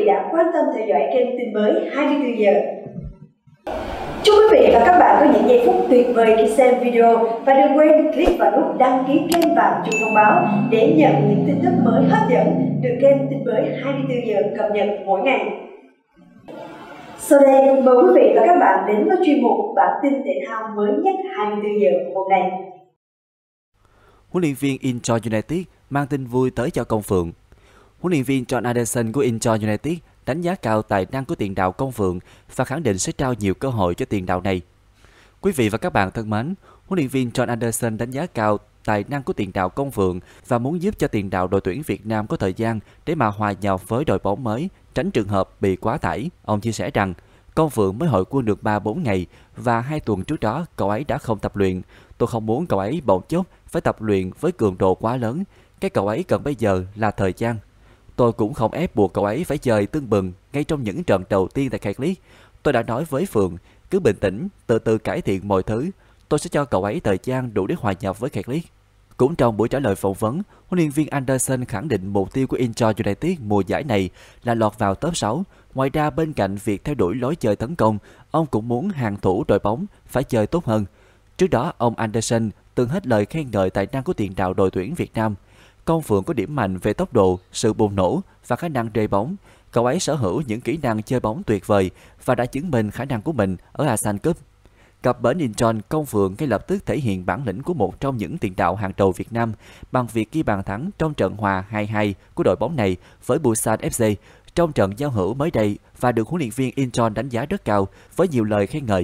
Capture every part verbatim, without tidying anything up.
đã quan tâm theo dõi kênh tin mới hai mươi tư giờ. Chúc quý vị và các bạn có những giây phút tuyệt vời khi xem video và đừng quên click vào nút đăng ký kênh và chuông thông báo để nhận những tin tức mới hấp dẫn từ kênh tin mới hai mươi tư giờ cập nhật mỗi ngày. Sau đây, mời quý vị và các bạn đến với chuyên mục bản tin thể thao mới nhất hai mươi tư giờ hôm nay. Huấn luyện viên Incheon United mang tin vui tới cho Công Phượng. Huấn luyện viên John Anderson của Incheon United đánh giá cao tài năng của tiền đạo Công Phượng và khẳng định sẽ trao nhiều cơ hội cho tiền đạo này. Quý vị và các bạn thân mến, huấn luyện viên John Anderson đánh giá cao tài năng của tiền đạo Công Phượng và muốn giúp cho tiền đạo đội tuyển Việt Nam có thời gian để mà hòa nhập với đội bóng mới, tránh trường hợp bị quá tải. Ông chia sẻ rằng Công Phượng mới hội quân được ba bốn ngày và hai tuần trước đó cậu ấy đã không tập luyện. Tôi không muốn cậu ấy bỗng chốc phải tập luyện với cường độ quá lớn. Cái cậu ấy cần bây giờ là thời gian. Tôi cũng không ép buộc cậu ấy phải chơi tưng bừng ngay trong những trận đầu tiên tại Kheat League. Tôi đã nói với Phượng, cứ bình tĩnh, từ từ cải thiện mọi thứ. Tôi sẽ cho cậu ấy thời gian đủ để hòa nhập với Kheat League. Cũng trong buổi trả lời phỏng vấn, huấn luyện viên Anderson khẳng định mục tiêu của Incheon United mùa giải này là lọt vào top sáu. Ngoài ra, bên cạnh việc theo đuổi lối chơi tấn công, ông cũng muốn hàng thủ đội bóng phải chơi tốt hơn. Trước đó, ông Anderson từng hết lời khen ngợi tài năng của tiền đạo đội tuyển Việt Nam. Công Phượng có điểm mạnh về tốc độ, sự bùng nổ và khả năng rê bóng. Cậu ấy sở hữu những kỹ năng chơi bóng tuyệt vời và đã chứng minh khả năng của mình ở Asan Cup. Cặp bến Incheon, Công Phượng ngay lập tức thể hiện bản lĩnh của một trong những tiền đạo hàng đầu Việt Nam bằng việc ghi bàn thắng trong trận hòa hai hai của đội bóng này với Busan ép xê trong trận giao hữu mới đây và được huấn luyện viên Incheon đánh giá rất cao với nhiều lời khen ngợi.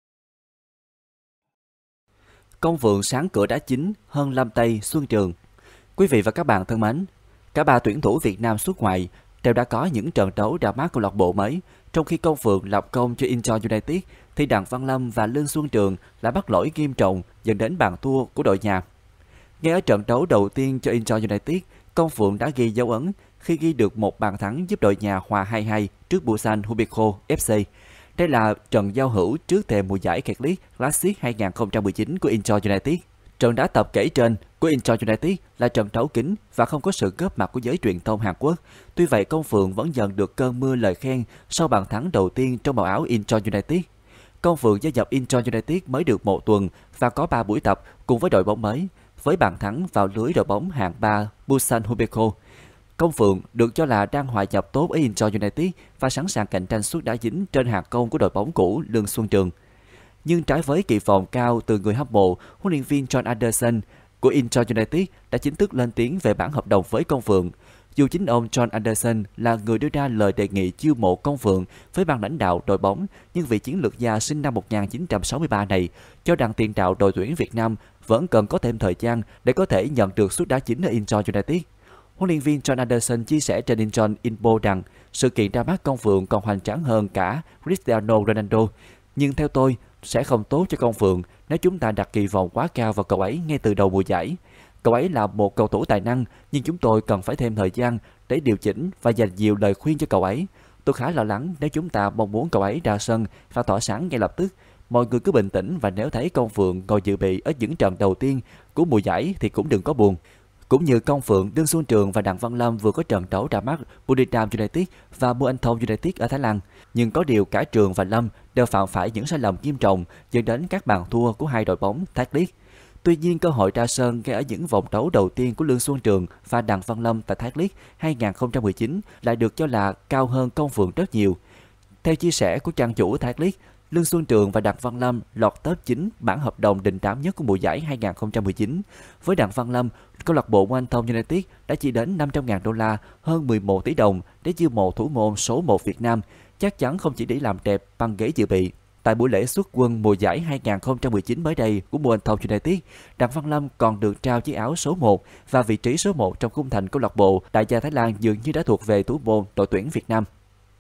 Công Phượng sáng cửa đá chính hơn Lâm Tây, Xuân Trường. Quý vị và các bạn thân mến, cả ba tuyển thủ Việt Nam xuất ngoại đều đã có những trận đấu đã mát câu lạc bộ mới. Trong khi Công Phượng lập công cho Incheon United, thì Đặng Văn Lâm và Lương Xuân Trường đã mắc lỗi nghiêm trọng dẫn đến bàn thua của đội nhà. Ngay ở trận đấu đầu tiên cho Incheon United, Công Phượng đã ghi dấu ấn khi ghi được một bàn thắng giúp đội nhà hòa hai hai trước Busan Hubiko ép xê. Đây là trận giao hữu trước thềm mùa giải Kheat League Classic hai không một chín của Incheon United. Trận đá tập kể trên của Incheon United là trận đấu kín và không có sự góp mặt của giới truyền thông Hàn Quốc. Tuy vậy, Công Phượng vẫn nhận được cơn mưa lời khen sau bàn thắng đầu tiên trong màu áo Incheon United. Công Phượng gia nhập Incheon United mới được một tuần và có ba buổi tập cùng với đội bóng mới. Với bàn thắng vào lưới đội bóng hạng ba Busan Hubiko, Công Phượng được cho là đang hòa nhập tốt ở Incheon United và sẵn sàng cạnh tranh suất đá dính trên hàng công của đội bóng cũ Lương Xuân Trường. Nhưng trái với kỳ vọng cao từ người hâm mộ, huấn luyện viên John Anderson của Incheon United đã chính thức lên tiếng về bản hợp đồng với Công Phượng. Dù chính ông John Anderson là người đưa ra lời đề nghị chiêu mộ Công Phượng với ban lãnh đạo đội bóng, nhưng vị chiến lược gia sinh năm một nghìn chín trăm sáu mươi ba này cho rằng tiền đạo đội tuyển Việt Nam vẫn cần có thêm thời gian để có thể nhận được suất đá chính ở Incheon United. Huấn luyện viên John Anderson chia sẻ trên Incheon Info rằng sự kiện ra mắt Công Phượng còn hoành tráng hơn cả Cristiano Ronaldo. Nhưng theo tôi, sẽ không tốt cho Công Phượng nếu chúng ta đặt kỳ vọng quá cao vào cậu ấy ngay từ đầu mùa giải. Cậu ấy là một cầu thủ tài năng, nhưng chúng tôi cần phải thêm thời gian để điều chỉnh và dành nhiều lời khuyên cho cậu ấy. Tôi khá lo lắng nếu chúng ta mong muốn cậu ấy ra sân và tỏa sáng ngay lập tức. Mọi người cứ bình tĩnh và nếu thấy Công Phượng ngồi dự bị ở những trận đầu tiên của mùa giải thì cũng đừng có buồn. Cũng như Công Phượng, Lương Xuân Trường và Đặng Văn Lâm vừa có trận đấu ra mắt Buriram United và Muangthong United ở Thái Lan. Nhưng có điều cả Trường và Lâm đều phạm phải những sai lầm nghiêm trọng dẫn đến các bàn thua của hai đội bóng Kheat League. Tuy nhiên, cơ hội ra sân ngay ở những vòng đấu đầu tiên của Lương Xuân Trường và Đặng Văn Lâm tại Kheat League hai không một chín lại được cho là cao hơn Công Phượng rất nhiều. Theo chia sẻ của trang chủ Kheat League, Lương Xuân Trường và Đặng Văn Lâm lọt top chín bản hợp đồng đình đám nhất của mùa giải hai không một chín. Với Đặng Văn Lâm, câu lạc bộ Muangthong United đã chi đến năm trăm nghìn đô la, hơn mười một tỷ đồng để chiêu mộ thủ môn số một Việt Nam, chắc chắn không chỉ để làm đẹp băng ghế dự bị. Tại buổi lễ xuất quân mùa giải hai không một chín mới đây của Muangthong United, Đặng Văn Lâm còn được trao chiếc áo số một và vị trí số một trong khung thành câu lạc bộ đại gia Thái Lan dường như đã thuộc về thủ môn đội tuyển Việt Nam.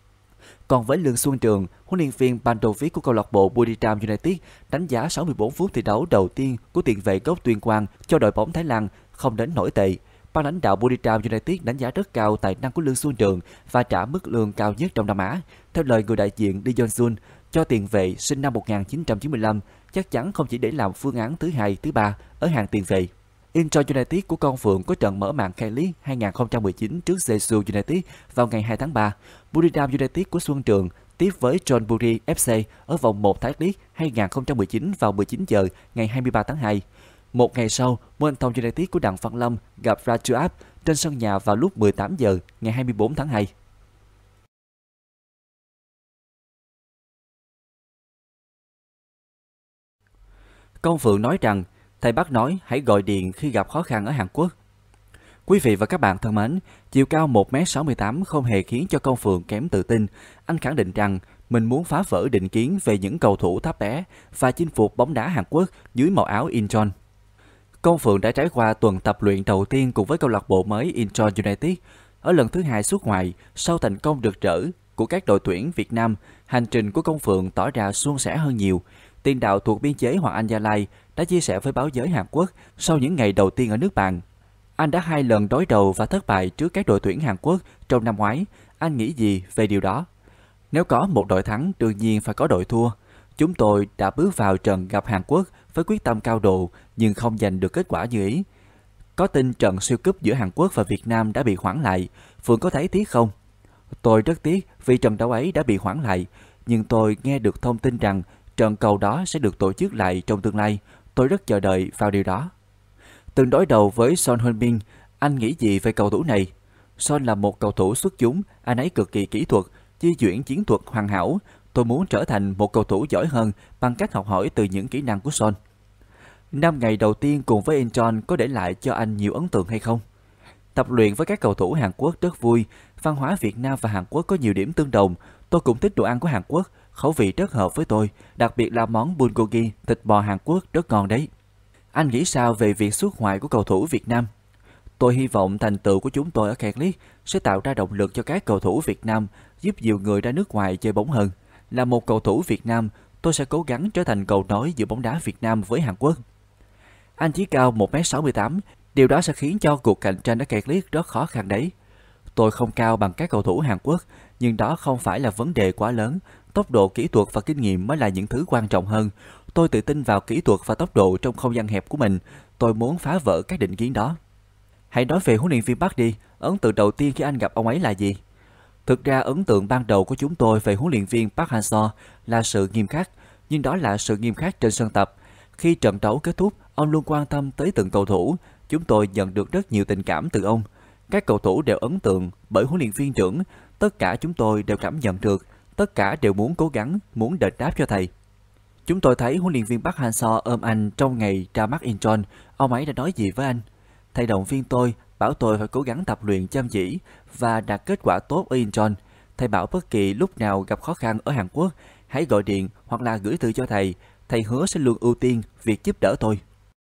Còn với Lương Xuân Trường, huấn luyện viên Pantovic của câu lạc bộ Buriram United đánh giá sáu mươi tư phút thi đấu đầu tiên của tiền vệ gốc Tuyên Quang cho đội bóng Thái Lan không đến nổi tệ. Ban lãnh đạo Buriram United đánh giá rất cao tài năng của Lương Xuân Trường và trả mức lương cao nhất trong Nam Á. Theo lời người đại diện Lee Jong-sun, cho tiền vệ sinh năm một nghìn chín trăm chín mươi lăm chắc chắn không chỉ để làm phương án thứ hai, thứ ba ở hàng tiền vệ. Incheon United của Công Phượng có trận mở màn K-League hai không một chín trước Jeju United vào ngày hai tháng ba. Buriram United của Xuân Trường tiếp với Chonburi ép xê ở vòng một Thai League hai không một chín vào mười chín giờ ngày hai mươi ba tháng hai. Một ngày sau, Muangthong United của Đặng Văn Lâm gặp Ratchuap trên sân nhà vào lúc mười tám giờ ngày hai mươi bốn tháng hai. Công Phượng nói rằng, thầy Bắc nói hãy gọi điện khi gặp khó khăn ở Hàn Quốc. Quý vị và các bạn thân mến, chiều cao một mét sáu mươi tám không hề khiến cho Công Phượng kém tự tin. Anh khẳng định rằng mình muốn phá vỡ định kiến về những cầu thủ thấp bé và chinh phục bóng đá Hàn Quốc dưới màu áo Incheon. Công Phượng đã trải qua tuần tập luyện đầu tiên cùng với câu lạc bộ mới Incheon United. Ở lần thứ hai xuất ngoại, sau thành công rực rỡ của các đội tuyển Việt Nam, hành trình của Công Phượng tỏ ra suôn sẻ hơn nhiều. Tiền đạo thuộc biên chế Hoàng Anh Gia Lai đã chia sẻ với báo giới Hàn Quốc sau những ngày đầu tiên ở nước bạn. Anh đã hai lần đối đầu và thất bại trước các đội tuyển Hàn Quốc trong năm ngoái. Anh nghĩ gì về điều đó? Nếu có một đội thắng, đương nhiên phải có đội thua. Chúng tôi đã bước vào trận gặp Hàn Quốc với quyết tâm cao độ nhưng không giành được kết quả như ý. Có tin trận siêu cúp giữa Hàn Quốc và Việt Nam đã bị hoãn lại. Phượng có thấy tiếc không? Tôi rất tiếc vì trận đấu ấy đã bị hoãn lại. Nhưng tôi nghe được thông tin rằng trận cầu đó sẽ được tổ chức lại trong tương lai. Tôi rất chờ đợi vào điều đó. Từng đối đầu với Son Heung-min, anh nghĩ gì về cầu thủ này? Son là một cầu thủ xuất chúng, anh ấy cực kỳ kỹ thuật, di chuyển chiến thuật hoàn hảo. Tôi muốn trở thành một cầu thủ giỏi hơn bằng cách học hỏi từ những kỹ năng của Son. Năm ngày đầu tiên cùng với Incheon có để lại cho anh nhiều ấn tượng hay không? Tập luyện với các cầu thủ Hàn Quốc rất vui. Văn hóa Việt Nam và Hàn Quốc có nhiều điểm tương đồng. Tôi cũng thích đồ ăn của Hàn Quốc, khẩu vị rất hợp với tôi, đặc biệt là món bulgogi, thịt bò Hàn Quốc rất ngon đấy. Anh nghĩ sao về việc xuất ngoại của cầu thủ Việt Nam? Tôi hy vọng thành tựu của chúng tôi ở K-League sẽ tạo ra động lực cho các cầu thủ Việt Nam, giúp nhiều người ra nước ngoài chơi bóng hơn. Là một cầu thủ Việt Nam, tôi sẽ cố gắng trở thành cầu nối giữa bóng đá Việt Nam với Hàn Quốc. Anh chỉ cao một mét sáu mươi tám, điều đó sẽ khiến cho cuộc cạnh tranh ở K-League rất khó khăn đấy. Tôi không cao bằng các cầu thủ Hàn Quốc, nhưng đó không phải là vấn đề quá lớn. Tốc độ, kỹ thuật và kinh nghiệm mới là những thứ quan trọng hơn. Tôi tự tin vào kỹ thuật và tốc độ trong không gian hẹp của mình. Tôi muốn phá vỡ các định kiến đó. Hãy nói về huấn luyện viên Park đi. Ấn tượng đầu tiên khi anh gặp ông ấy là gì? Thực ra ấn tượng ban đầu của chúng tôi về huấn luyện viên Park Hang-seo là sự nghiêm khắc, nhưng đó là sự nghiêm khắc trên sân tập. Khi trận đấu kết thúc, ông luôn quan tâm tới từng cầu thủ. Chúng tôi nhận được rất nhiều tình cảm từ ông. Các cầu thủ đều ấn tượng bởi huấn luyện viên trưởng. Tất cả chúng tôi đều cảm nhận được. Tất cả đều muốn cố gắng, muốn đền đáp cho thầy. Chúng tôi thấy huấn luyện viên Park Hang-seo ôm anh trong ngày ra mắt Incheon. Ông ấy đã nói gì với anh? Thầy động viên tôi, bảo tôi phải cố gắng tập luyện chăm chỉ và đạt kết quả tốt ở Incheon. Thầy bảo bất kỳ lúc nào gặp khó khăn ở Hàn Quốc, hãy gọi điện hoặc là gửi thư cho thầy. Thầy hứa sẽ luôn ưu tiên việc giúp đỡ tôi.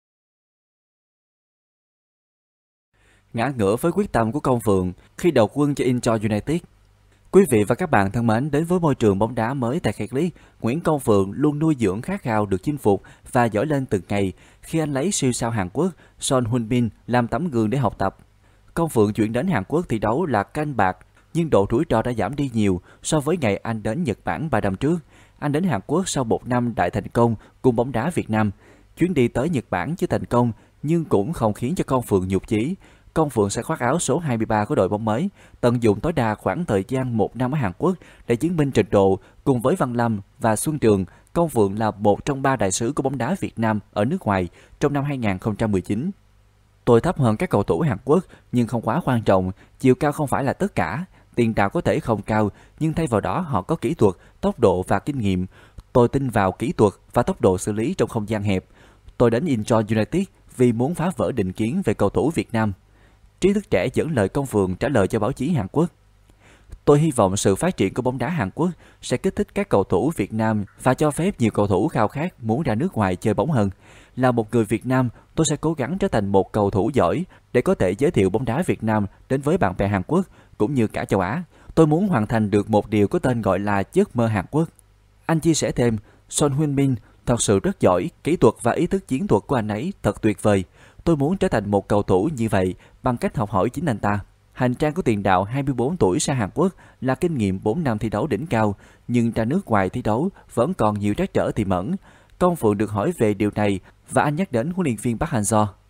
Ngã ngửa với quyết tâm của Công Phượng khi đầu quân cho Incheon United. Quý vị và các bạn thân mến, đến với môi trường bóng đá mới tại K-League, Nguyễn Công Phượng luôn nuôi dưỡng khát khao được chinh phục và giỏi lên từng ngày khi anh lấy siêu sao Hàn Quốc Son Heung-min làm tấm gương để học tập. Công Phượng chuyển đến Hàn Quốc thi đấu là canh bạc, nhưng độ rủi ro đã giảm đi nhiều so với ngày anh đến Nhật Bản ba năm trước. Anh đến Hàn Quốc sau một năm đại thành công cùng bóng đá Việt Nam. Chuyến đi tới Nhật Bản chưa thành công nhưng cũng không khiến cho Công Phượng nhụt chí. Công Phượng sẽ khoác áo số hai mươi ba của đội bóng mới, tận dụng tối đa khoảng thời gian một năm ở Hàn Quốc để chứng minh trình độ. Cùng với Văn Lâm và Xuân Trường, Công Phượng là một trong ba đại sứ của bóng đá Việt Nam ở nước ngoài trong năm hai không một chín. Tôi thấp hơn các cầu thủ Hàn Quốc nhưng không quá quan trọng, chiều cao không phải là tất cả. Tiền đạo có thể không cao nhưng thay vào đó họ có kỹ thuật, tốc độ và kinh nghiệm. Tôi tin vào kỹ thuật và tốc độ xử lý trong không gian hẹp. Tôi đến Incheon United vì muốn phá vỡ định kiến về cầu thủ Việt Nam. Trí thức trẻ dẫn lời Công Phượng trả lời cho báo chí Hàn Quốc. Tôi hy vọng sự phát triển của bóng đá Hàn Quốc sẽ kích thích các cầu thủ Việt Nam và cho phép nhiều cầu thủ khao khát muốn ra nước ngoài chơi bóng hơn. Là một người Việt Nam, tôi sẽ cố gắng trở thành một cầu thủ giỏi để có thể giới thiệu bóng đá Việt Nam đến với bạn bè Hàn Quốc cũng như cả châu Á. Tôi muốn hoàn thành được một điều có tên gọi là giấc mơ Hàn Quốc. Anh chia sẻ thêm, Son Heung-min thật sự rất giỏi, kỹ thuật và ý thức chiến thuật của anh ấy thật tuyệt vời. Tôi muốn trở thành một cầu thủ như vậy bằng cách học hỏi chính anh ta. Hành trang của tiền đạo hai mươi bốn tuổi sang Hàn Quốc là kinh nghiệm bốn năm thi đấu đỉnh cao, nhưng ra nước ngoài thi đấu vẫn còn nhiều trắc trở tiềm ẩn. Công Phượng được hỏi về điều này và anh nhắc đến huấn luyện viên Park Hang-seo.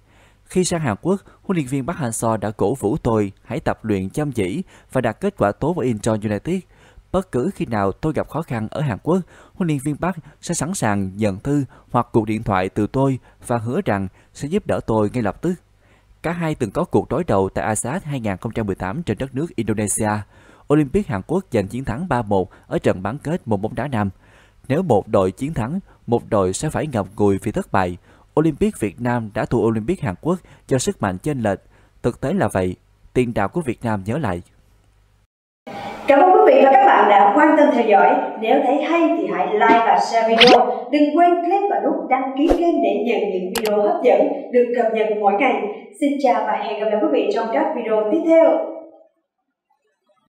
Khi sang Hàn Quốc, huấn luyện viên Park Hang-seo đã cổ vũ tôi hãy tập luyện chăm chỉ và đạt kết quả tốt với Incheon United. Bất cứ khi nào tôi gặp khó khăn ở Hàn Quốc, huấn luyện viên Park sẽ sẵn sàng nhận thư hoặc cuộc điện thoại từ tôi và hứa rằng sẽ giúp đỡ tôi ngay lập tức. Cả hai từng có cuộc đối đầu tại a sê an hai không một tám trên đất nước Indonesia. Olympic Hàn Quốc giành chiến thắng ba một ở trận bán kết môn bóng đá nam. Nếu một đội chiến thắng, một đội sẽ phải ngậm ngùi vì thất bại. Olympic Việt Nam đã thua Olympic Hàn Quốc do sức mạnh chênh lệch. Thực tế là vậy, tiền đạo của Việt Nam nhớ lại. Cảm ơn quý vị và các bạn đã quan tâm theo dõi. Nếu thấy hay thì hãy like và share video. Đừng quên click vào nút đăng ký kênh để nhận những video hấp dẫn được cập nhật mỗi ngày. Xin chào và hẹn gặp lại quý vị trong các video tiếp theo.